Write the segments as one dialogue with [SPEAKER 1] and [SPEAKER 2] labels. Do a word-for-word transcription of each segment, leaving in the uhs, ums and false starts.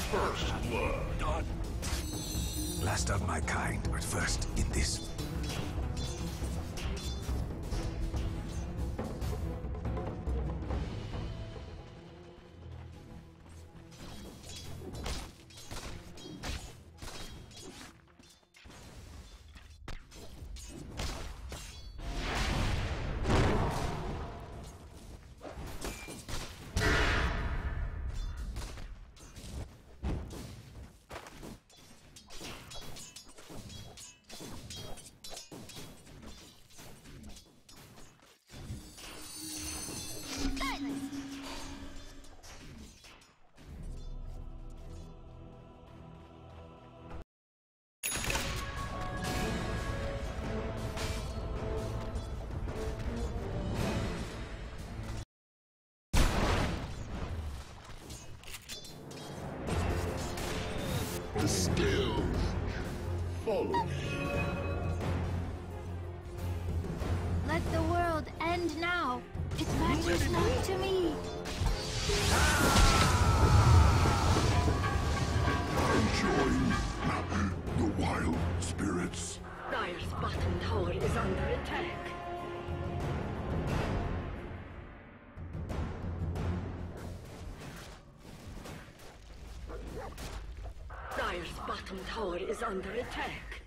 [SPEAKER 1] First blood.
[SPEAKER 2] Last of my kind, but first in this.
[SPEAKER 1] The skills. Follow me.
[SPEAKER 3] Let the world end now. It matters not to me.
[SPEAKER 1] Enjoying the wild spirits.
[SPEAKER 4] Dire's bottom tower is under attack. Dire's bottom tower is under attack.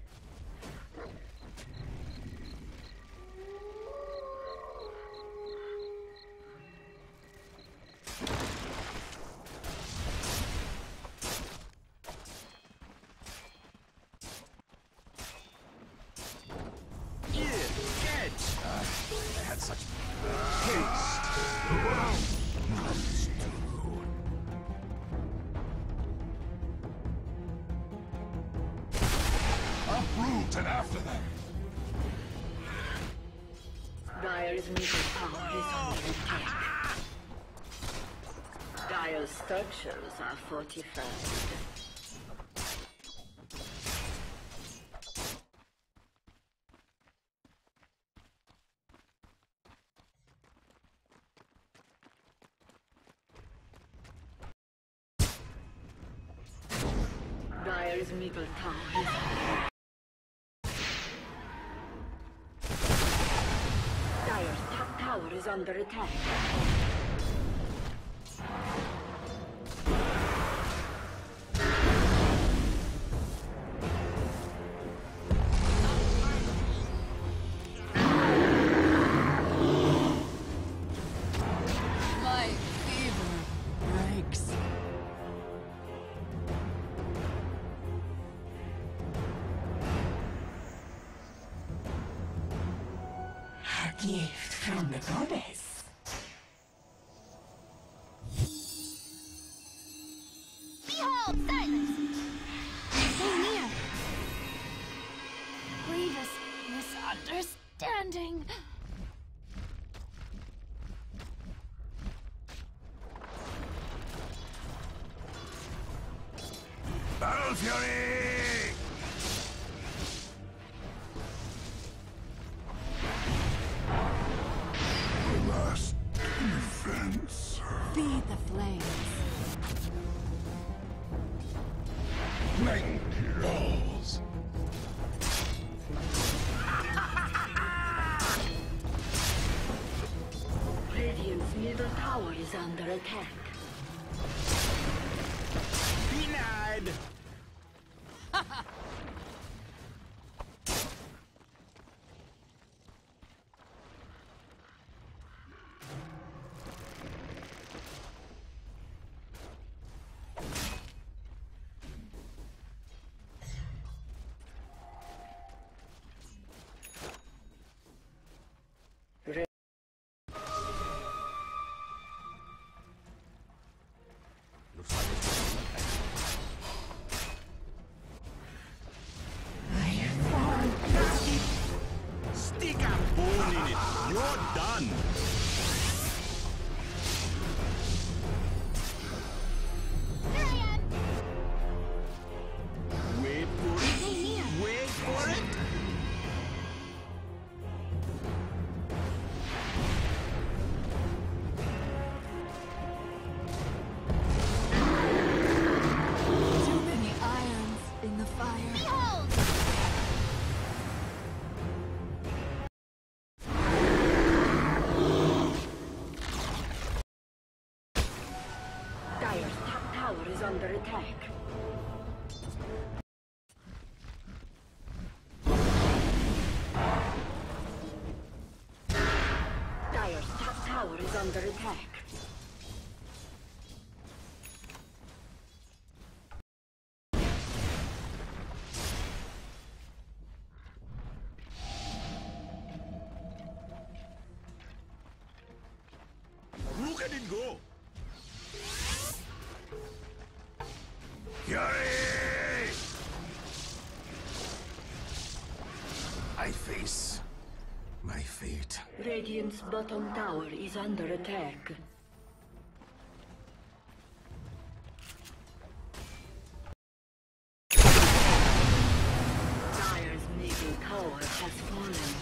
[SPEAKER 2] I had such
[SPEAKER 1] Uproot and after them.
[SPEAKER 4] Dire's middle tower is under attack. Dire's structures are fortified. Dire's middle tower is under Dire's top tower is under attack.
[SPEAKER 5] My fever breaks.
[SPEAKER 6] A gift from the goddess.
[SPEAKER 3] Behold, silence! So near. Grievous misunderstanding.
[SPEAKER 2] Battle Fury!
[SPEAKER 1] The last defense.
[SPEAKER 5] Feed the flames.
[SPEAKER 1] Make laws.
[SPEAKER 4] Radiant's middle tower is under attack.
[SPEAKER 2] Denied!
[SPEAKER 4] tower is under attack. Dire's top tower is under attack.
[SPEAKER 2] Look at it go! Fury! I face my fate.
[SPEAKER 4] Radiant's bottom tower is under attack. Dire's middle tower has fallen.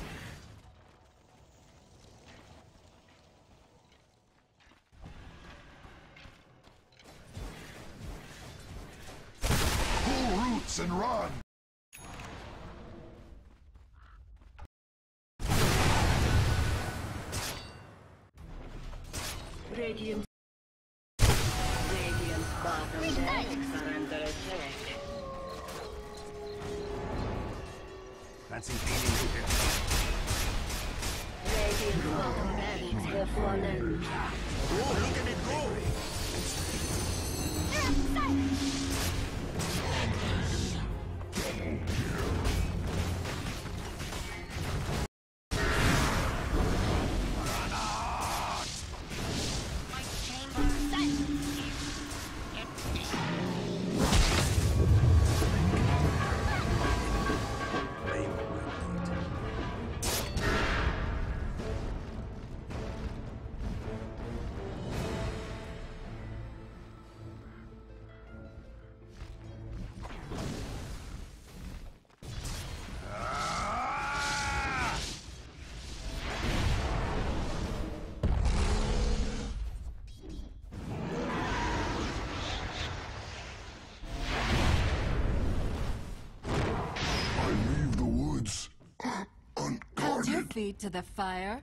[SPEAKER 1] Pull roots and run!
[SPEAKER 4] Radiant. Radiant's bottom decks are under attack.
[SPEAKER 2] Fancy beating you here.
[SPEAKER 4] Radiant's bottom barracks have fallen.
[SPEAKER 2] Oh, look at it go!
[SPEAKER 1] I leave the woods
[SPEAKER 5] Hold your
[SPEAKER 1] unguarded.
[SPEAKER 5] feet to the fire.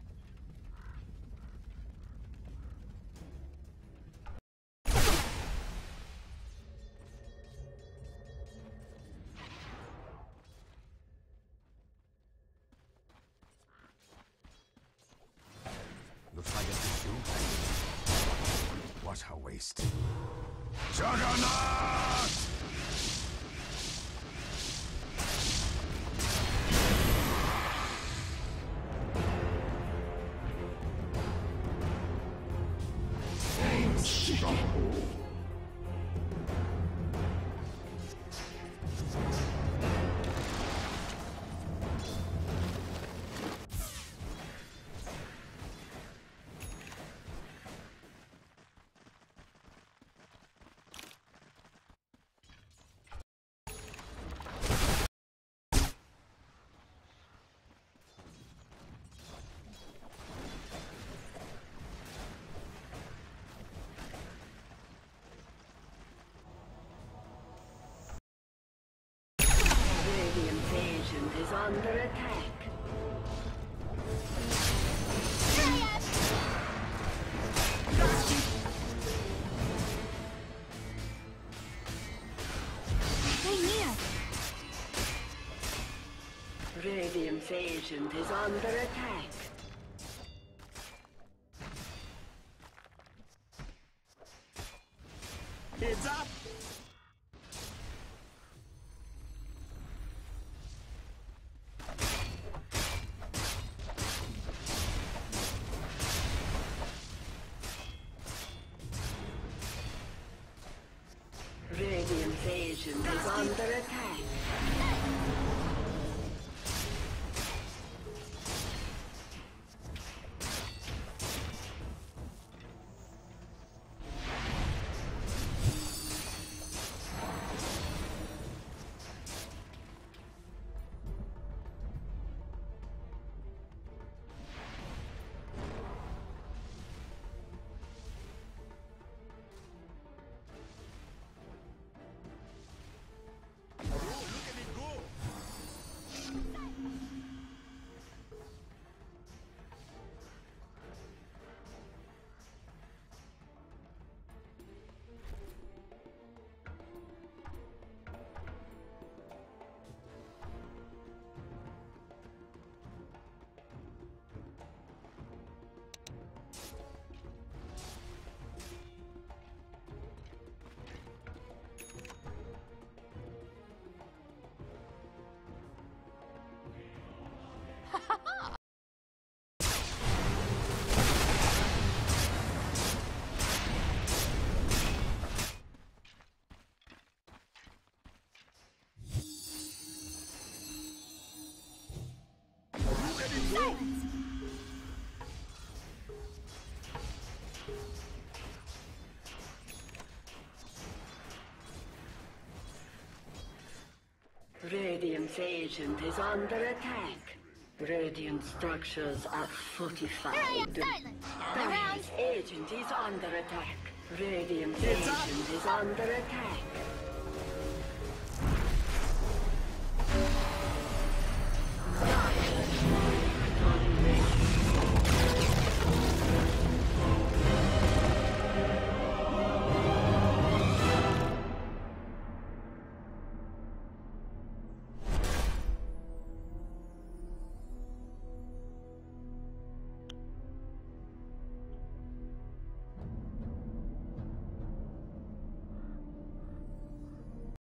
[SPEAKER 2] Looks like it's you. What a waste. Juggernaut!
[SPEAKER 1] Unstoppable.
[SPEAKER 4] Radiant agent is under attack.
[SPEAKER 3] Stay near.
[SPEAKER 4] Radiant's agent is under attack.
[SPEAKER 2] Heads up!
[SPEAKER 4] Radiant's agent is under attack.
[SPEAKER 2] Oh, look at it go!
[SPEAKER 4] Radiant's agent is under attack. Radiant structures are fortified.
[SPEAKER 3] Here I am, silent. Gather round.
[SPEAKER 4] Radiant's agent is under attack. Radiant's agent is under attack.